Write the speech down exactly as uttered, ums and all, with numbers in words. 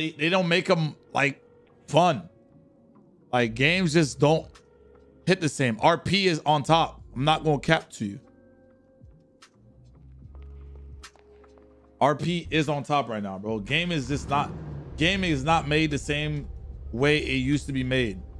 they, they don't make them like fun. Like games just don't hit the same. R P is on top. I'm not going to cap to you. R P is on top right now, bro. Game is just not, gaming is not made the same way it used to be made.